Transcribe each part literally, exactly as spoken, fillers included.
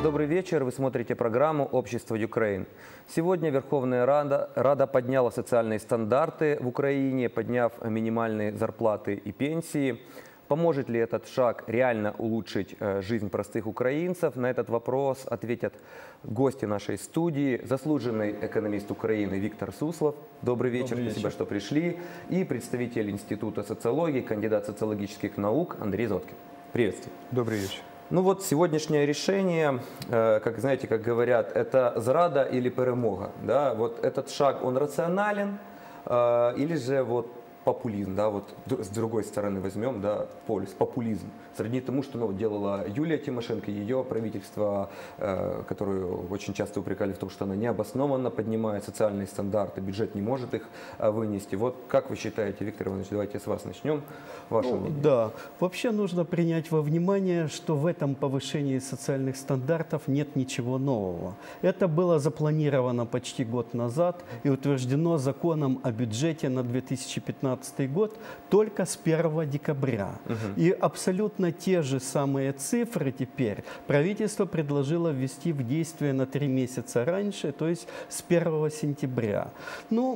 Добрый вечер. Вы смотрите программу «Общество Украин». Сегодня Верховная Рада, Рада подняла социальные стандарты в Украине, подняв минимальные зарплаты и пенсии. Поможет ли этот шаг реально улучшить жизнь простых украинцев? На этот вопрос ответят гости нашей студии. Заслуженный экономист Украины Виктор Суслов. Добрый вечер, Добрый спасибо, вечер. что пришли. И представитель Института социологии, кандидат социологических наук Андрей Зоткин. Приветствую. Добрый вечер. Ну вот сегодняшнее решение, как знаете, как говорят, это зрада или перемога. Да? Вот этот шаг, он рационален или же вот популизм, да, вот с другой стороны возьмем, да, полюс, популизм. Сродни тому, что ну, делала Юлия Тимошенко, ее правительство, э, которую очень часто упрекали в том, что она необоснованно поднимает социальные стандарты, бюджет не может их э, вынести. Вот как вы считаете, Виктор Иванович, давайте с вас начнем. Ваше ну, мнение. Да, вообще нужно принять во внимание, что в этом повышении социальных стандартов нет ничего нового. Это было запланировано почти год назад и утверждено законом о бюджете на две тысячи пятнадцатый год только с первого декабря. Угу. И абсолютно те же самые цифры теперь правительство предложило ввести в действие на три месяца раньше, то есть с первого сентября. Ну,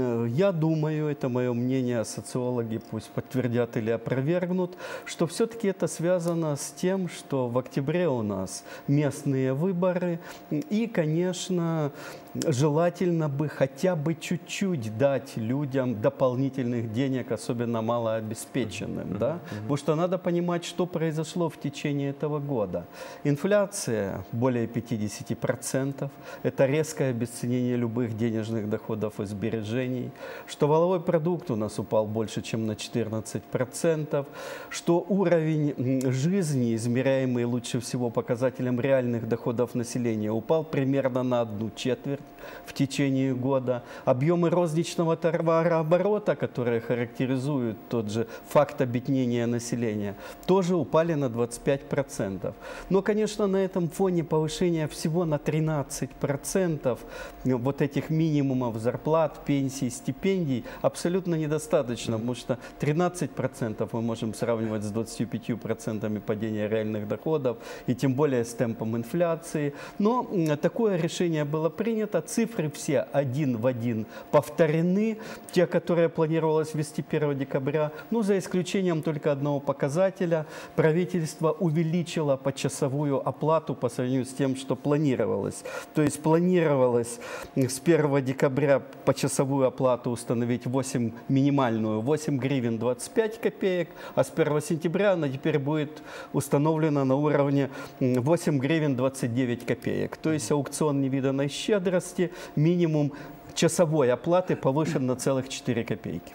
я думаю, это мое мнение, социологи пусть подтвердят или опровергнут, что все-таки это связано с тем, что в октябре у нас местные выборы, и, конечно, желательно бы хотя бы чуть-чуть дать людям дополнительных денег, особенно малообеспеченным, mm-hmm. да? Mm-hmm. Потому что надо понимать, что произошло в течение этого года. Инфляция более пятидесяти процентов, это резкое обесценение любых денежных доходов и сбережений, что валовой продукт у нас упал больше, чем на четырнадцать процентов, что уровень жизни, измеряемый лучше всего показателем реальных доходов населения, упал примерно на одну четверть в течение года. Объемы розничного товарооборота, которые характеризуют тот же факт обеднения населения, тоже упали на двадцать пять процентов. Но, конечно, на этом фоне повышения всего на тринадцать процентов вот этих минимумов зарплат, пенсий, стипендий абсолютно недостаточно, потому что тринадцать процентов мы можем сравнивать с двадцатью пятью процентами падения реальных доходов и тем более с темпом инфляции. Но такое решение было принято. Цифры все один в один повторены, те, которые планировалось ввести первого декабря, ну, за исключением только одного показателя. Правительство увеличило почасовую оплату по сравнению с тем, что планировалось. То есть планировалось с первого декабря почасовую оплату установить восемь, минимальную восемь гривен двадцать пять копеек, а с первого сентября она теперь будет установлена на уровне восемь гривен двадцать девять копеек. То есть аукцион невиданной щедрости, минимум часовой оплаты повышен на целых четыре копейки.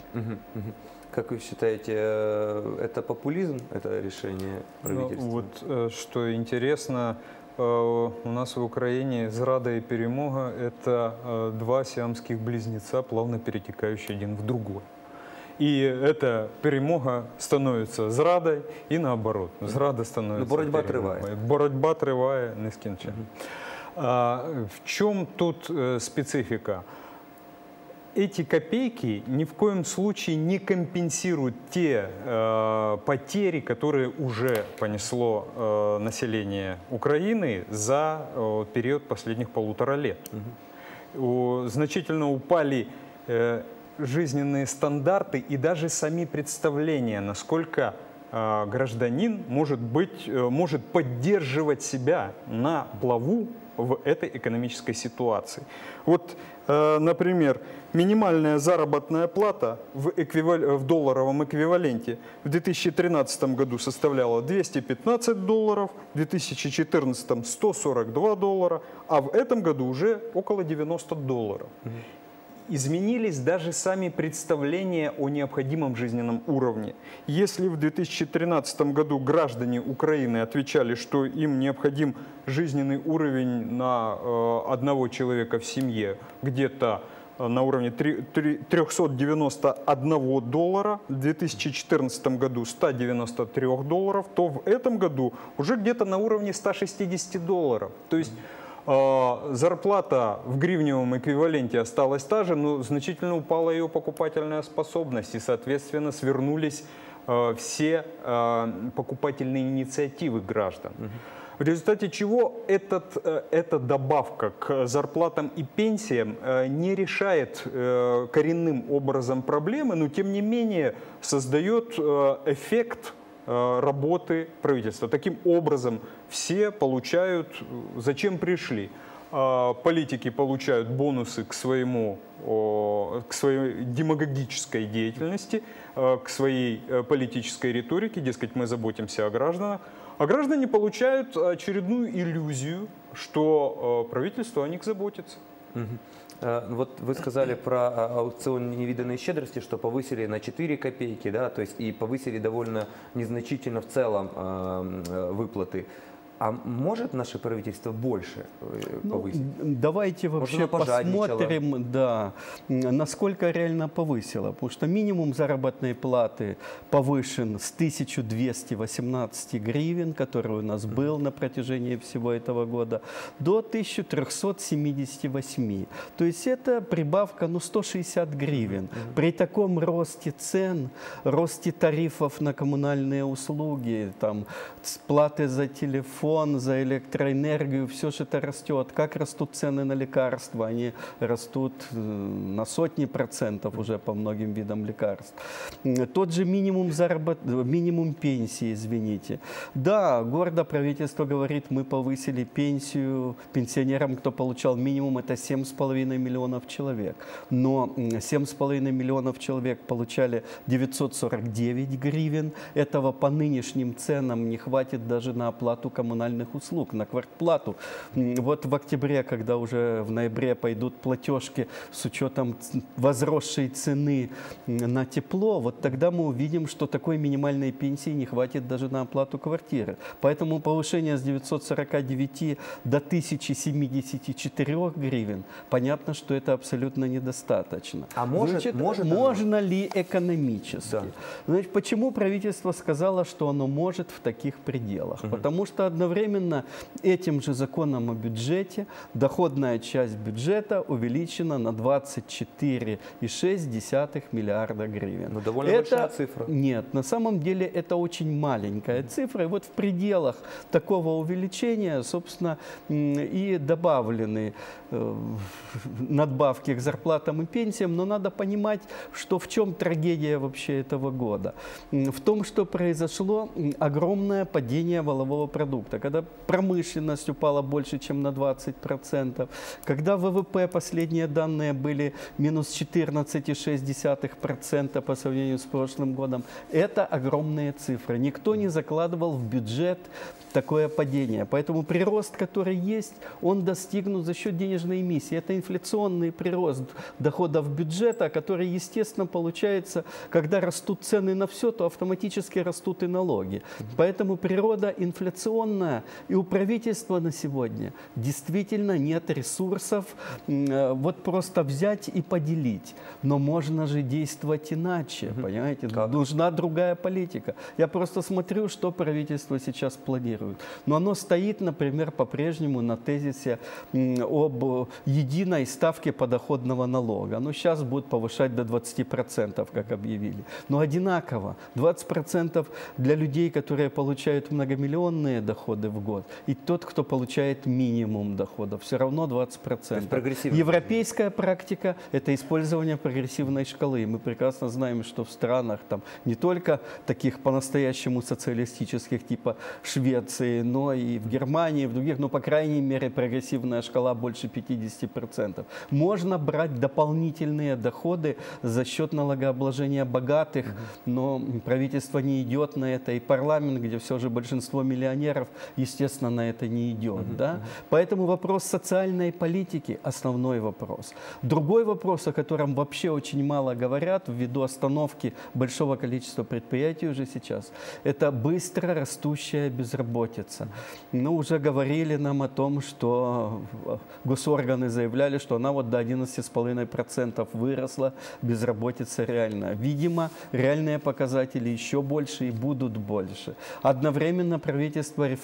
Как вы считаете, это популизм, это решение правительства? Ну, вот что интересно, у нас в Украине зрада и перемога – это два сиамских близнеца, плавно перетекающие один в другой. И эта перемога становится зрадой и наоборот. Зрада становится Но боротьба триває. Боротьба триває нескінченно. А в чем тут э, специфика? Эти копейки ни в коем случае не компенсируют те э, потери, которые уже понесло э, население Украины за э, период последних полутора лет. Угу. Значительно упали э, жизненные стандарты и даже сами представления, насколько э, гражданин может быть, э, может поддерживать себя на плаву в этой экономической ситуации. Вот, э, например, минимальная заработная плата в, эквивал... в долларовом эквиваленте в две тысячи тринадцатом году составляла двести пятнадцать долларов, в две тысячи четырнадцатом сто сорок два доллара, а в этом году уже около девяноста долларов. Изменились даже сами представления о необходимом жизненном уровне. Если в две тысячи тринадцатом году граждане Украины отвечали, что им необходим жизненный уровень на э, одного человека в семье где-то на уровне трёхсот девяноста одного доллара, в две тысячи четырнадцатом году ста девяноста трёх долларов, то в этом году уже где-то на уровне ста шестидесяти долларов. То есть зарплата в гривневом эквиваленте осталась та же, но значительно упала ее покупательная способность, и, соответственно, свернулись все покупательные инициативы граждан. В результате чего этот, эта добавка к зарплатам и пенсиям не решает коренным образом проблемы, но тем не менее создает эффект работы правительства. Таким образом, все получают, зачем пришли. Политики получают бонусы к, своему, к своей демагогической деятельности, к своей политической риторике, дескать, мы заботимся о гражданах. А граждане получают очередную иллюзию, что правительство о них заботится. Вот вы сказали про аукцион невиданной щедрости, что повысили на четыре копейки, да, то есть и повысили довольно незначительно в целом выплаты. А может наше правительство больше повысить? Ну, давайте вообще посмотрим, да, насколько реально повысило. Потому что минимум заработной платы повышен с тысячи двухсот восемнадцати гривен, который у нас был на протяжении всего этого года, до тысячи трёхсот семидесяти восьми. То есть это прибавка, ну, сто шестьдесят гривен. При таком росте цен, росте тарифов на коммунальные услуги, там, платы за телефон, за электроэнергию, все же это растет. Как растут цены на лекарства? Они растут на сотни процентов уже по многим видам лекарств. Тот же минимум заработ... минимум пенсии, извините. Да, гордо правительство говорит, мы повысили пенсию пенсионерам, кто получал минимум, это семь с половиной миллионов человек. Но семь с половиной миллионов человек получали девятьсот сорок девять гривен. Этого по нынешним ценам не хватит даже на оплату коммунальных коммунальных услуг, на квартплату. Вот в октябре, когда уже в ноябре пойдут платежки с учетом возросшей цены на тепло, вот тогда мы увидим, что такой минимальной пенсии не хватит даже на оплату квартиры. Поэтому повышение с девятисот сорока девяти до тысячи семидесяти четырёх гривен, понятно, что это абсолютно недостаточно. А может, Значит, может можно оно? ли экономически? Да. Значит, почему правительство сказало, что оно может в таких пределах? Угу. Потому что одновременно этим же законом о бюджете доходная часть бюджета увеличена на двадцать четыре и шесть десятых миллиарда гривен. Ну, довольно это, большая цифра. Нет, на самом деле это очень маленькая цифра. И вот в пределах такого увеличения, собственно, и добавлены э, надбавки к зарплатам и пенсиям. Но надо понимать, что в чем трагедия вообще этого года. В том, что произошло огромное падение валового продукта. Когда промышленность упала больше, чем на двадцать процентов, когда ВВП, последние данные были минус четырнадцать и шесть десятых процента по сравнению с прошлым годом, это огромные цифры. Никто не закладывал в бюджет такое падение. Поэтому прирост, который есть, он достигнут за счет денежной эмиссии. Это инфляционный прирост доходов бюджета, который, естественно, получается, когда растут цены на все, то автоматически растут и налоги. Поэтому природа инфляционная, и у правительства на сегодня действительно нет ресурсов вот просто взять и поделить. Но можно же действовать иначе, угу. понимаете? Как? Нужна другая политика. Я просто смотрю, что правительство сейчас планирует. Но оно стоит, например, по-прежнему на тезисе об единой ставке подоходного налога. Оно сейчас будет повышать до двадцати процентов, как объявили. Но одинаково. двадцать процентов для людей, которые получают многомиллионные доходы в год, и тот, кто получает минимум доходов. Все равно двадцать процентов. Европейская практика – это использование прогрессивной шкалы. Мы прекрасно знаем, что в странах там не только таких по-настоящему социалистических, типа Швеции, но и в Германии, и в других, ну, по крайней мере, прогрессивная шкала больше пятидесяти процентов. Можно брать дополнительные доходы за счет налогообложения богатых, но правительство не идет на это, и парламент, где все же большинство миллионеров, естественно, на это не идет. Uh-huh. Да? Поэтому вопрос социальной политики – основной вопрос. Другой вопрос, о котором вообще очень мало говорят, ввиду остановки большого количества предприятий уже сейчас, это быстро растущая безработица. Ну, уже говорили нам о том, что госорганы заявляли, что она вот до одиннадцати с половиной процентов выросла, безработица реальная. Видимо, реальные показатели еще больше и будут больше. Одновременно правительство реформирует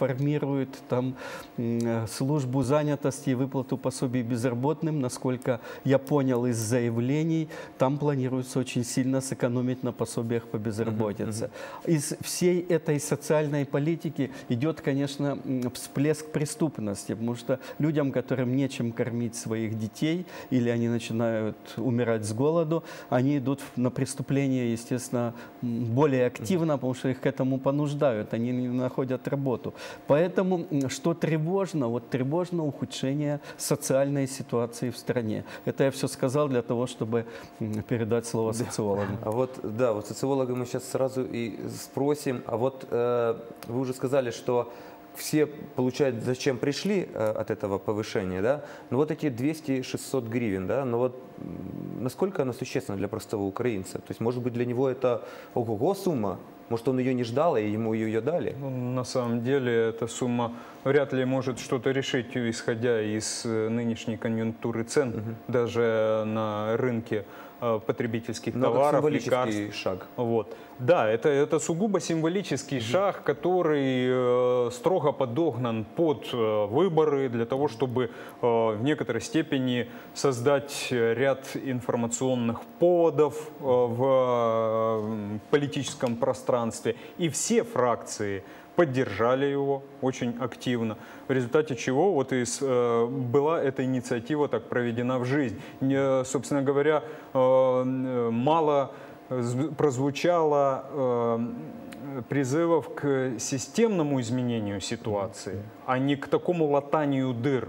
реформирует там м, службу занятости и выплату пособий безработным. Насколько я понял из заявлений, там планируется очень сильно сэкономить на пособиях по безработице. Uh-huh. Из всей этой социальной политики идет, конечно, всплеск преступности, потому что людям, которым нечем кормить своих детей, или они начинают умирать с голоду, они идут на преступления, естественно, более активно, потому что их к этому понуждают, они не находят работу. Поэтому, что тревожно, вот тревожно ухудшение социальной ситуации в стране. Это я все сказал для того, чтобы передать слово социологам. А вот, да, вот социолога мы сейчас сразу и спросим. А вот э, вы уже сказали, что все получают, зачем пришли э, от этого повышения, да? Но вот эти двести-шестьсот гривен, да, но вот насколько она существенна для простого украинца? То есть, может быть, для него это ого-го сумма? Может, он ее не ждал, и ему ее дали? Ну, на самом деле, эта сумма вряд ли может что-то решить, исходя из нынешней конъюнктуры цен, угу. даже на рынке потребительских Но товаров, как символический лекарств. шаг. Вот. Да, это, это сугубо символический угу. шаг, который э, строго подогнан под э, выборы для того, чтобы э, в некоторой степени создать ряд информационных поводов э, в э, политическом пространстве. И все фракции поддержали его очень активно, в результате чего вот и, э, была эта инициатива так проведена в жизнь. Не, собственно говоря, э, мало прозвучало э, призывов к системному изменению ситуации, а не к такому латанию дыр.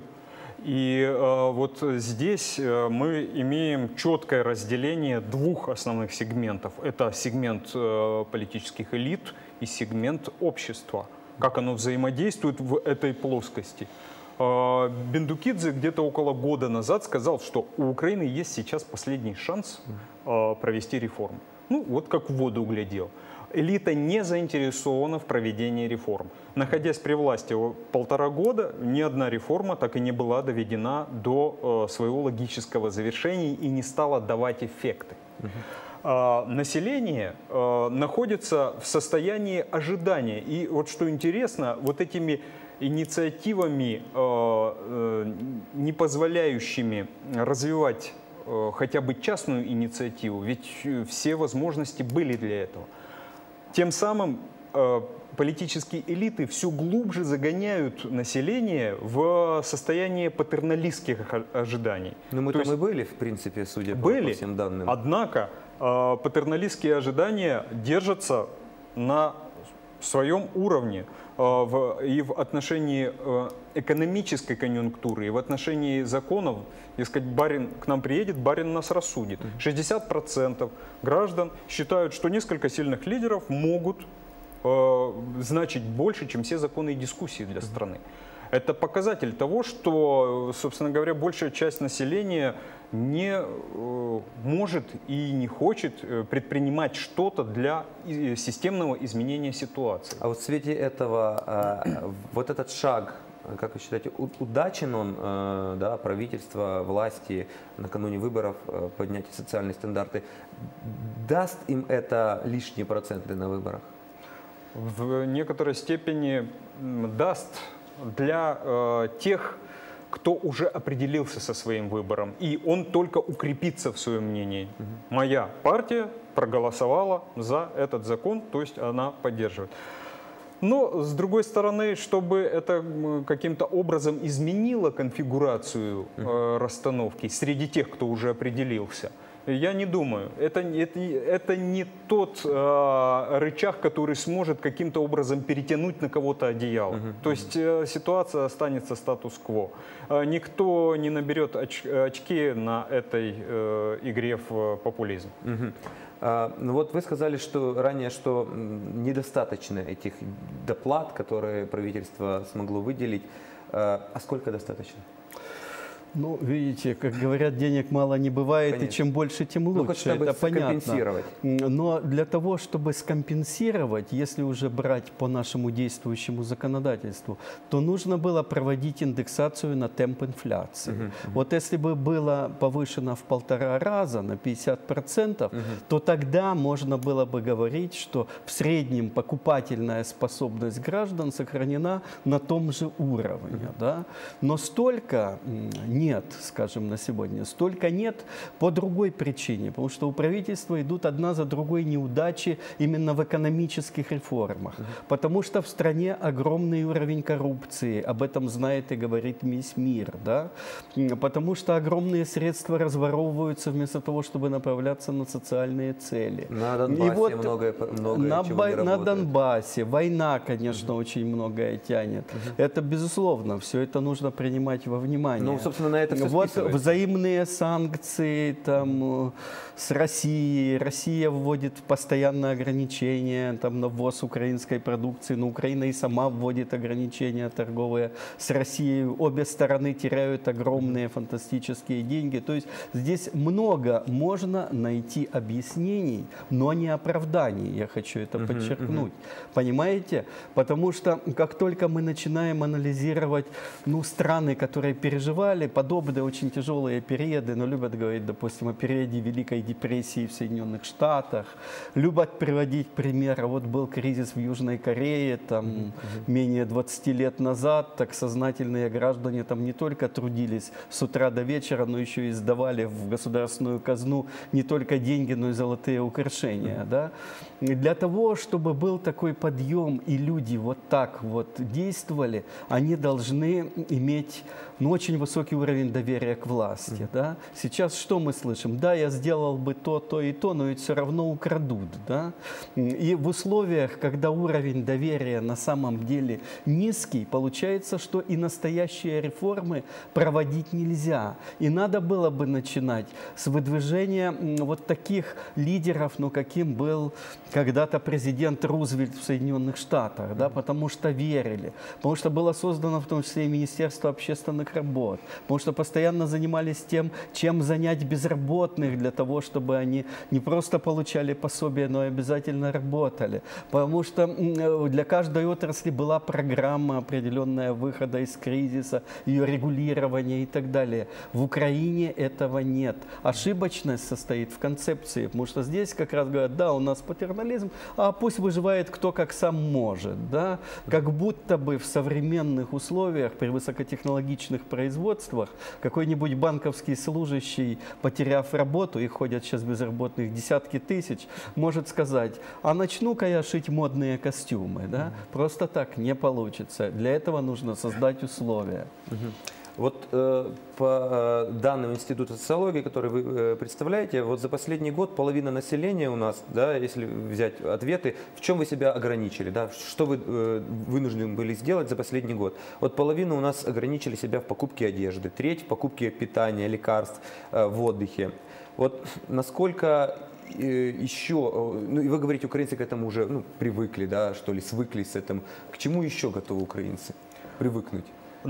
И э, вот здесь мы имеем четкое разделение двух основных сегментов. Это сегмент э, политических элит и сегмент общества. Как оно взаимодействует в этой плоскости. Э, Бендукидзе где-то около года назад сказал, что у Украины есть сейчас последний шанс э, провести реформу. Ну, вот как в воду глядел. Элита не заинтересована в проведении реформ. Находясь при власти полтора года, ни одна реформа так и не была доведена до э, своего логического завершения и не стала давать эффекты. Uh-huh. а, население э, находится в состоянии ожидания. И вот что интересно, вот этими инициативами, э, э, не позволяющими развивать хотя бы частную инициативу, ведь все возможности были для этого. Тем самым э, политические элиты все глубже загоняют население в состояние патерналистских ожиданий. Ну мы То там есть, и были, в принципе, судя были, по, по всем данным. Однако э, патерналистские ожидания держатся на своем уровне э, в, и в отношении э, экономической конъюнктуры, и в отношении законов. Дескать, барин к нам приедет, барин нас рассудит. шестьдесят процентов граждан считают, что несколько сильных лидеров могут э, значить больше, чем все законы и дискуссии для страны. Это показатель того, что, собственно говоря, большая часть населения не э, может и не хочет предпринимать что-то для системного изменения ситуации. А вот в свете этого, э, вот этот шаг, как вы считаете, удачен он, э, да, правительство, власти накануне выборов э, поднятие социальные стандарты, даст им это лишние проценты на выборах? В некоторой степени даст для э, тех, кто уже определился со своим выбором, и он только укрепится в своем мнении. Угу. Моя партия проголосовала за этот закон, то есть она поддерживает. Но, с другой стороны, чтобы это каким-то образом изменило конфигурацию э, расстановки среди тех, кто уже определился, я не думаю. Это, это, это не тот э, рычаг, который сможет каким-то образом перетянуть на кого-то одеяло. Uh-huh. То есть э, ситуация останется статус-кво. Э, никто не наберет оч, очки на этой э, игре в популизм. Uh-huh. А, ну вот вы сказали, что ранее, что недостаточно этих доплат, которые правительство смогло выделить. А, а сколько достаточно? Ну, видите, как говорят, денег мало не бывает, Конечно. и чем больше, тем Ну, лучше. хоть чтобы это понятно. скомпенсировать. Но для того, чтобы скомпенсировать, если уже брать по нашему действующему законодательству, то нужно было проводить индексацию на темп инфляции. Мгм, Вот если бы было повышено в полтора раза на пятьдесят процентов, Мгм. то тогда можно было бы говорить, что в среднем покупательная способность граждан сохранена на том же уровне. Да? Но столько м, нет, скажем, на сегодня. Столько нет по другой причине, потому что у правительства идут одна за другой неудачи именно в экономических реформах. Потому что в стране огромный уровень коррупции, об этом знает и говорит весь мир. Да? М, Потому что огромные средства разворовываются вместо того, чтобы направляться на социальные цели. На И Донбассе вот многое, многое на, чего Ба- не на работает. Донбассе война, конечно, очень многое тянет. Это безусловно, все это нужно принимать во внимание. Ну, собственно, на это всё Вот списывается. взаимные санкции там, э, с Россией. Россия вводит постоянные ограничения там, на ввоз украинской продукции. Но Украина и сама вводит ограничения торговые с Россией. Обе стороны теряют огромные фантастические деньги. То есть здесь много можно найти объяснений, но не оправданий. Я хочу это Мгм, подчеркнуть. Понимаете? Потому что как только мы начинаем анализировать ну, страны, которые переживали подобные очень тяжелые периоды, но любят говорить, допустим, о периоде Великой депрессии в Соединенных Штатах, любят приводить пример, вот был кризис в Южной Корее, там менее двадцати лет назад, так сознательные граждане там не только трудились с утра до вечера, но еще и сдавали в государственную казну не только деньги, но и золотые украшения. Да? И для того, чтобы был такой подъем, и люди вот так вот действовали, они должны иметь ну, очень высокий уровень доверия к власти. Да? Сейчас что мы слышим? Да, я сделал бы то, то и то, но ведь все равно украдут. Да? И в условиях, когда уровень доверия на самом деле низкий, получается, что и настоящие реформы проводить нельзя. И надо было бы начинать с выдвижения м, вот таких лидеров, ну, каким был когда-то президент Рузвельт в Соединенных Штатах, да, потому что верили, потому что было создано в том числе и Министерство общественных работ, потому что постоянно занимались тем, чем занять безработных для того, чтобы они не просто получали пособие, но и обязательно работали, потому что м, для каждой отрасли была программа определенная выхода из кризиса, ее регулирования и так далее. В Украине этого нет. Ошибочность состоит в концепции, потому что здесь как раз говорят, да, у нас патернализм, а пусть выживает кто как сам может. Да? Как будто бы в современных условиях, при высокотехнологичных производствах, какой-нибудь банковский служащий, потеряв работу, их ходят сейчас безработных десятки тысяч, может сказать, а начну-ка я шить модные костюмы. Да? Просто так не получится. Для этого нужно создать условия. Вот э, по э, данным Института социологии, который вы э, представляете, вот за последний год половина населения у нас, да, если взять ответы, в чем вы себя ограничили, да, что вы э, вынуждены были сделать за последний год? Вот половина у нас ограничили себя в покупке одежды, треть в покупке питания, лекарств, э, в отдыхе. Вот насколько еще, ну и вы говорите, украинцы к этому уже ну, привыкли, да, что ли, свыклись с этим. К чему еще готовы украинцы привыкнуть?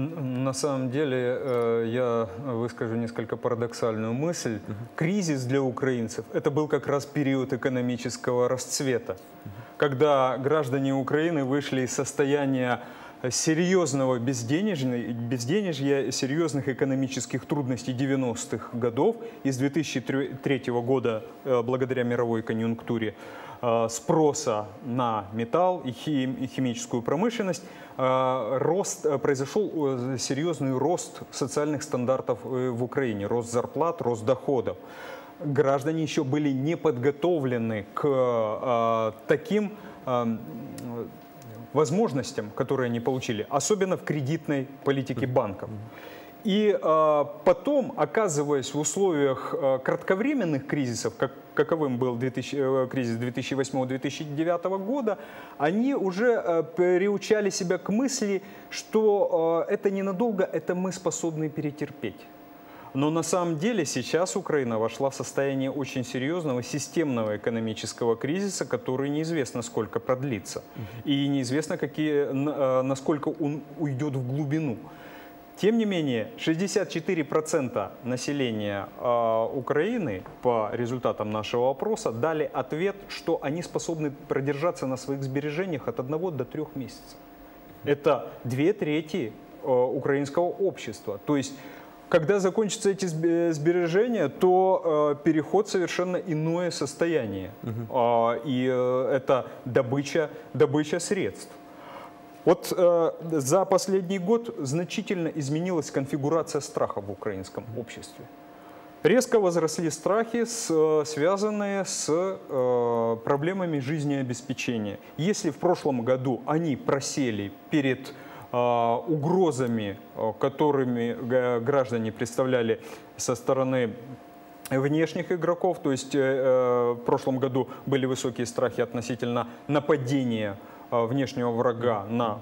На самом деле, э, я выскажу несколько парадоксальную мысль. Кризис для украинцев – это был как раз период экономического расцвета, когда граждане Украины вышли из состояния серьезного безденежья, безденежья, серьезных экономических трудностей девяностых годов. Из две тысячи третьего года, э, благодаря мировой конъюнктуре, э, спроса на металл и, хим, и химическую промышленность, э, рост, произошел серьезный рост социальных стандартов в Украине, рост зарплат, рост доходов. Граждане еще были не подготовлены к э, таким э, возможностям, которые они получили, особенно в кредитной политике банков. И э, потом, оказываясь в условиях э, кратковременных кризисов, как, каковым был две тысячи, э, кризис две тысячи восьмого — две тысячи девятого года, они уже э, приучали себя к мысли, что э, это ненадолго, это мы способны перетерпеть. Но на самом деле сейчас Украина вошла в состояние очень серьезного системного экономического кризиса, который неизвестно сколько продлится. И неизвестно, какие, насколько он уйдет в глубину. Тем не менее, шестьдесят четыре процента населения э, Украины по результатам нашего опроса дали ответ, что они способны продержаться на своих сбережениях от одного до трех месяцев. Это две трети э, украинского общества. То есть, когда закончатся эти сбережения, то э, переход в совершенно иное состояние. Угу. Э, и э, это добыча, добыча средств. Вот э, за последний год значительно изменилась конфигурация страха в украинском обществе. Резко возросли страхи, с, связанные с э, проблемами жизнеобеспечения. Если в прошлом году они просели перед э, угрозами, которыми граждане представляли со стороны внешних игроков, то есть э, в прошлом году были высокие страхи относительно нападения внешнего врага на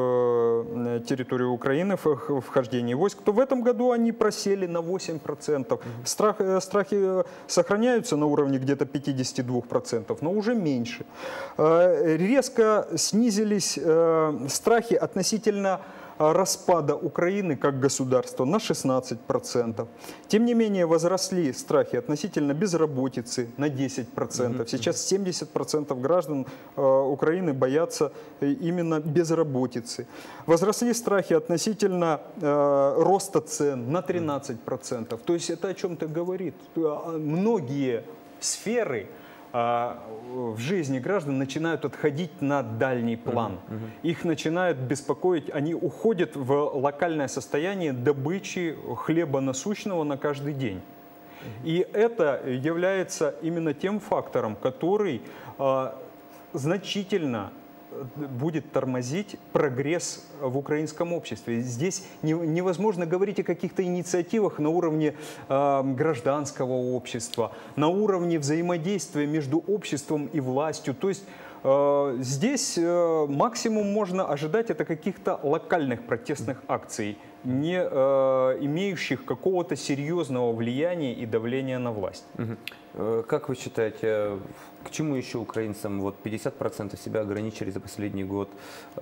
э, территорию Украины, в вхождении войск, то в этом году они просели на восемь процентов. Страх, э, страхи сохраняются на уровне где-то пятидесяти двух процентов, но уже меньше. Э, резко снизились э, страхи относительно распада Украины как государства на шестнадцать процентов. Тем не менее, возросли страхи относительно безработицы на десять процентов. Сейчас семьдесят процентов граждан э, Украины боятся именно безработицы. Возросли страхи относительно э, роста цен на тринадцать процентов. То есть это о чем-то говорит. Многие сферы в жизни граждан начинают отходить на дальний план. Uh-huh. Их начинают беспокоить, они уходят в локальное состояние добычи хлеба насущного на каждый день. Uh-huh. И это является именно тем фактором, который а, значительно будет тормозить прогресс в украинском обществе. Здесь не, невозможно говорить о каких-то инициативах на уровне э, гражданского общества, на уровне взаимодействия между обществом и властью. То есть э, здесь э, максимум можно ожидать это каких-то локальных протестных акций, не э, имеющих какого-то серьезного влияния и давления на власть. Угу. Как вы считаете, к чему еще украинцам вот пятьдесят процентов себя ограничили за последний год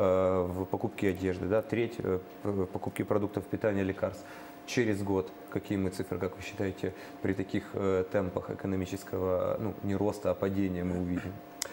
э, в покупке одежды, да, треть э, в покупке продуктов питания, лекарств? Через год какие мы цифры, как вы считаете, при таких э, темпах экономического, ну, не роста, а падения мы увидим?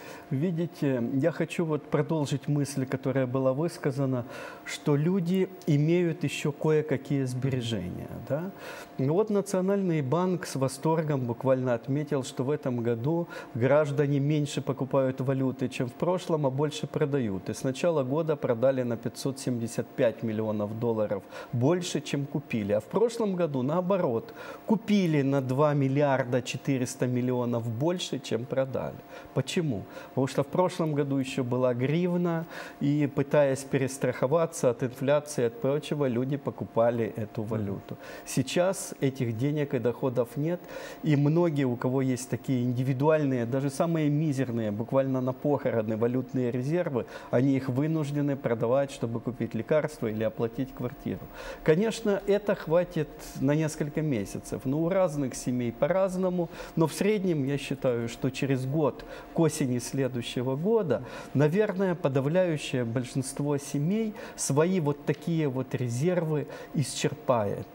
Видите, я хочу вот продолжить мысль, которая была высказана, что люди имеют еще кое-какие сбережения. Да? Вот Национальный банк с восторгом буквально отметил, что в этом году граждане меньше покупают валюты, чем в прошлом, а больше продают. И с начала года продали на пятьсот семьдесят пять миллионов долларов больше, чем купили. А в прошлом году, наоборот, купили на два миллиарда четыреста миллионов больше, чем продали. Почему? Потому что в прошлом году еще была гривна, и пытаясь перестраховаться от инфляции и от прочего, люди покупали эту валюту. Сейчас этих денег и доходов нет, и многие, у кого есть такие индивидуальные, даже самые мизерные, буквально на похороны валютные резервы, они их вынуждены продавать, чтобы купить лекарства или оплатить квартиру. Конечно, это хватит на несколько месяцев, но у разных семей по-разному, но в среднем я считаю, что через год, к осени следующего года, наверное, подавляющее большинство семей свои вот такие вот резервы исчерпает.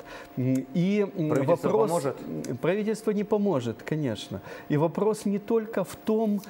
И правительство вопрос, поможет? Правительство не поможет, конечно. И вопрос не только в том,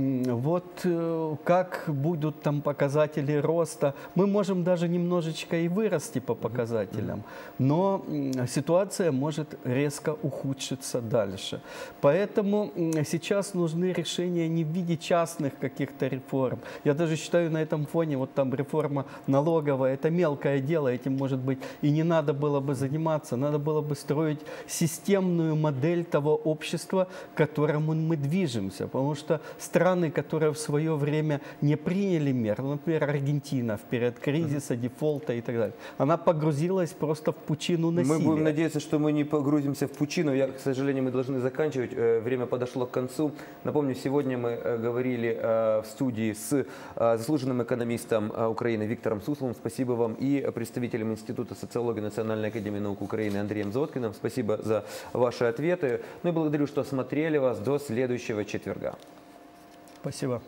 вот как будут там показатели роста. Мы можем даже немножечко и вырасти по показателям, но ситуация может резко ухудшиться дальше. Поэтому сейчас нужны решения не в виде частных каких-то реформ. Я даже считаю, на этом фоне вот там реформа налоговая, это мелкое дело, этим, может быть, и не надо было бы заниматься. Надо было бы строить системную модель того общества, к которому мы движемся. Потому что страны, которые в свое время не приняли мер, например, Аргентина в период кризиса, дефолта и так далее, она погрузилась просто в пучину насилия. Мы будем надеяться, что мы не погрузимся в пучину. Я, к сожалению, мы должны заканчивать. Время подошло к концу. Напомню, сегодня мы говорили в студии с заслуженным экономистом Украины Виктором Сусловым. Спасибо вам. И представителем Института социологии Национальной академии наук Украины Андреем Зоткиным. Спасибо за ваши ответы. Ну и благодарю, что смотрели вас. До следующего четверга. Спасибо.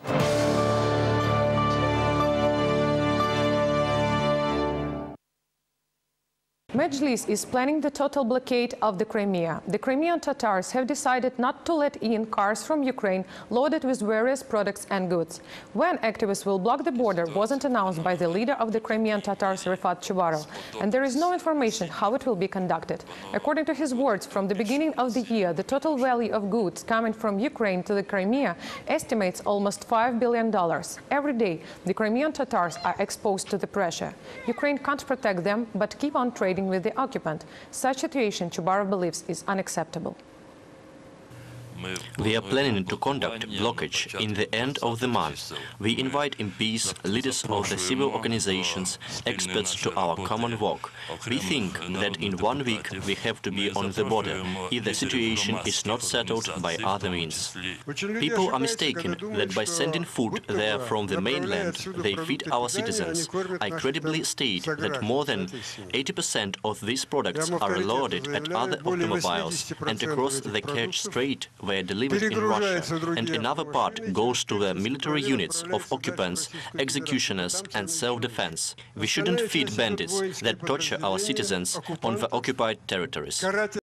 Medjlis is planning the total blockade of the Crimea. The Crimean Tatars have decided not to let in cars from Ukraine loaded with various products and goods. When activists will block the border wasn't announced by the leader of the Crimean Tatars, Rifat Chubarov, and there is no information how it will be conducted. According to his words, from the beginning of the year, the total value of goods coming from Ukraine to the Crimea estimates almost five billion dollars. Every day, the Crimean Tatars are exposed to the pressure. Ukraine can't protect them, but keep on trading with the occupant. Such situation, Chubarov believes, is unacceptable. We are planning to conduct blockage in the end of the month. We invite M Ps, leaders of the civil organizations, experts to our common work. We think that in one week we have to be on the border if the situation is not settled by other means. People are mistaken that by sending food there from the mainland, they feed our citizens. I credibly state that more than eighty percent of these products are loaded at other automobiles and across the Kerch Strait were delivered in Russia, and another part goes to the military units of occupants, executioners and self-defense. We shouldn't feed bandits that torture our citizens on the occupied territories.